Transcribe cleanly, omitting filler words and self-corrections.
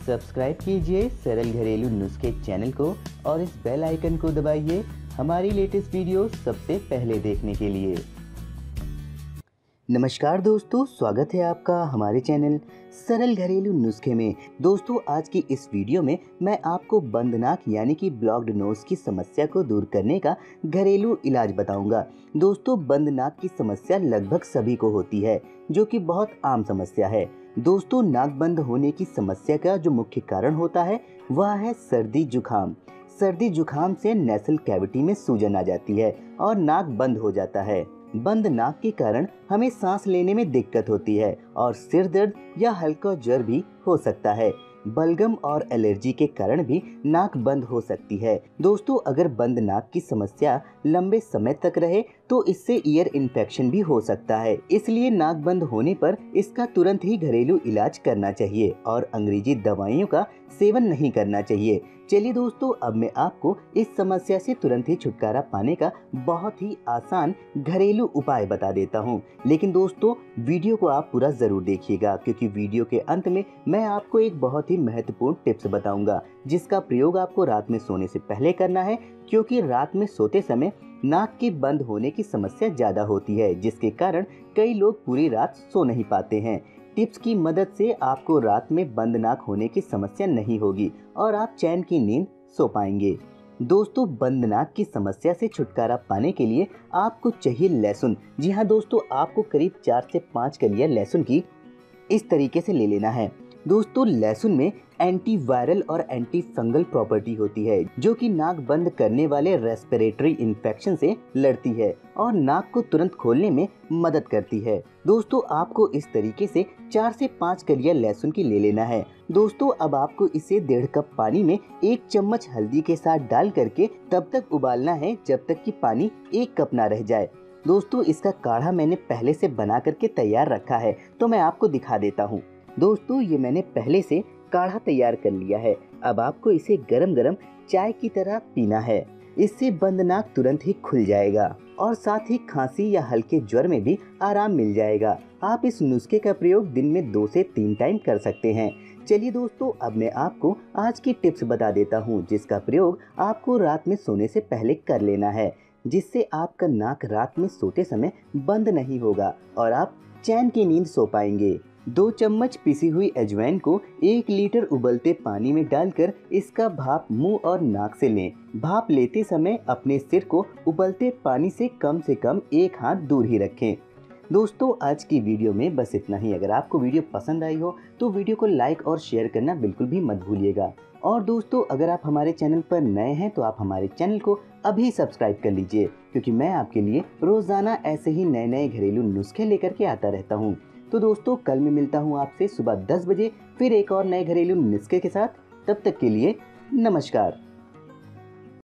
Subscribe कीजिए सरल घरेलू नुस्खे चैनल को और इस बेल आइकन को दबाइए हमारी लेटेस्ट वीडियो सबसे पहले देखने के लिए। नमस्कार दोस्तों, स्वागत है आपका हमारे चैनल सरल घरेलू नुस्खे में। दोस्तों, आज की इस वीडियो में मैं आपको बंद नाक यानी कि ब्लॉक्ड नोज की समस्या को दूर करने का घरेलू इलाज बताऊंगा। दोस्तों, बंद नाक की समस्या लगभग सभी को होती है, जो कि बहुत आम समस्या है। दोस्तों, नाक बंद होने की समस्या का जो मुख्य कारण होता है वह है सर्दी जुकाम। सर्दी जुकाम से नेसल कैविटी में सूजन आ जाती है और नाक बंद हो जाता है। बंद नाक के कारण हमें सांस लेने में दिक्कत होती है और सिर दर्द या हल्का ज्वर भी हो सकता है। बलगम और एलर्जी के कारण भी नाक बंद हो सकती है। दोस्तों, अगर बंद नाक की समस्या लंबे समय तक रहे तो इससे ईयर इन्फेक्शन भी हो सकता है। इसलिए नाक बंद होने पर इसका तुरंत ही घरेलू इलाज करना चाहिए और अंग्रेजी दवाइयों का सेवन नहीं करना चाहिए। चलिए दोस्तों, अब मैं आपको इस समस्या से तुरंत ही छुटकारा पाने का बहुत ही आसान घरेलू उपाय बता देता हूं। लेकिन दोस्तों, वीडियो को आप पूरा जरूर देखिएगा, क्योंकि वीडियो के अंत में मैं आपको एक बहुत ही महत्वपूर्ण टिप्स बताऊंगा जिसका प्रयोग आपको रात में सोने से पहले करना है, क्योंकि रात में सोते समय नाक के बंद होने की समस्या ज्यादा होती है, जिसके कारण कई लोग पूरी रात सो नहीं पाते हैं। टिप्स की मदद से आपको रात में बंद नाक होने की समस्या नहीं होगी और आप चैन की नींद सो पाएंगे। दोस्तों, बंद नाक की समस्या से छुटकारा पाने के लिए आपको चाहिए लहसुन। जी हाँ दोस्तों, आपको करीब 4 से 5 कलियां लहसुन की इस तरीके से ले लेना है। दोस्तों, लहसुन में एंटी वायरल और एंटी फंगल प्रॉपर्टी होती है, जो कि नाक बंद करने वाले रेस्पिरेटरी इन्फेक्शन से लड़ती है और नाक को तुरंत खोलने में मदद करती है। दोस्तों, आपको इस तरीके से 4 से 5 कलियां लहसुन की ले लेना है। दोस्तों, अब आपको इसे 1.5 कप पानी में 1 चम्मच हल्दी के साथ डाल करके तब तक उबालना है जब तक कि पानी 1 कप ना रह जाए। दोस्तों, इसका काढ़ा मैंने पहले से बना करके तैयार रखा है, तो मैं आपको दिखा देता हूँ। दोस्तों, ये मैंने पहले से काढ़ा तैयार कर लिया है। अब आपको इसे गरम गरम चाय की तरह पीना है। इससे बंद नाक तुरंत ही खुल जाएगा और साथ ही खांसी या हल्के ज्वर में भी आराम मिल जाएगा। आप इस नुस्खे का प्रयोग दिन में 2 से 3 टाइम कर सकते हैं। चलिए दोस्तों, अब मैं आपको आज की टिप्स बता देता हूँ, जिसका प्रयोग आपको रात में सोने से पहले कर लेना है, जिससे आपका नाक रात में सोते समय बंद नहीं होगा और आप चैन की नींद सो पाएंगे। 2 चम्मच पिसी हुई अजवाइन को 1 लीटर उबलते पानी में डालकर इसका भाप मुंह और नाक से लें। भाप लेते समय अपने सिर को उबलते पानी से कम 1 हाथ दूर ही रखें। दोस्तों, आज की वीडियो में बस इतना ही। अगर आपको वीडियो पसंद आई हो तो वीडियो को लाइक और शेयर करना बिल्कुल भी मत भूलिएगा। और दोस्तों, अगर आप हमारे चैनल पर नए हैं तो आप हमारे चैनल को अभी सब्सक्राइब कर लीजिए, क्योंकि मैं आपके लिए रोजाना ऐसे ही नए नए घरेलू नुस्खे लेकर के आता रहता हूँ। तो दोस्तों, कल मैं मिलता हूँ आपसे सुबह 10 बजे फिर एक और नए घरेलू नुस्खे के साथ। तब तक के लिए नमस्कार।